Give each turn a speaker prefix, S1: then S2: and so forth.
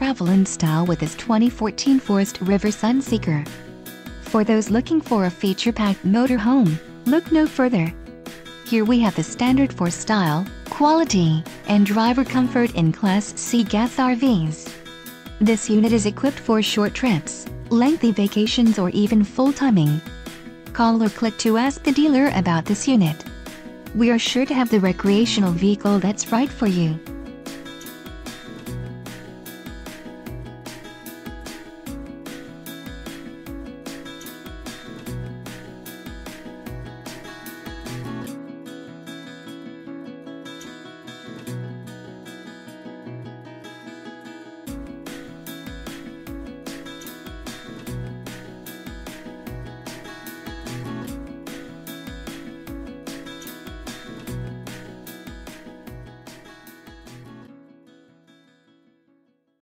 S1: travel in style with this 2014 Forest River Sunseeker. For those looking for a feature-packed motorhome, look no further. Here we have the standard for style, quality, and driver comfort in Class C gas RVs. This unit is equipped for short trips, lengthy vacations, or even full timing. Call or click to ask the dealer about this unit. We are sure to have the recreational vehicle that's right for you.